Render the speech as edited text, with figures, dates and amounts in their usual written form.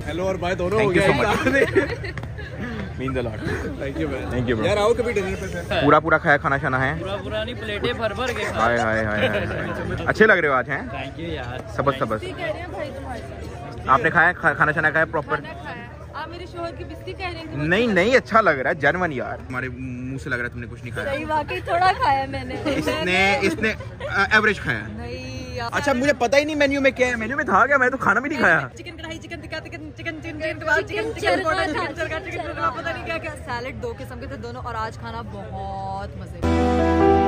Hello और bye दोनों हो थैंक यू सो गया। Much mean the lot. Thank you man. Thank you यार आओ कभी डिनर पे फिर। पूरा खाया खाना शाना है। पूरा नहीं, प्लेटें भर भर के। हाय हाय हाय अच्छे लग रहे हो आज हैं। थैंक यू यार। सबस सबस कह रहे हैं भाई तुम्हारे आपने खाया खाना शाना खाया प्रॉपर? आप मेरे शोहर की बिस्ती कह रहे हैं। नहीं नहीं अच्छा लग रहा है जनवन यार। तुम्हारे मुंह से लग रहा है तुमने कुछ नहीं खाया। सही वाकई थोड़ा खाया मैंने। इसने एवरेज खाया। नहीं अच्छा मुझे पता ही नहीं मेन्यू में क्या है। मेन्यू में था क्या? मैं तो खाना भी नहीं खाया। Chicken kadai, chicken tikka, chicken chicken chicken kebab, chicken chicken पता नहीं क्या क्या। सैलेड 2 किस्म के थे दोनों, और आज खाना बहुत मजे का।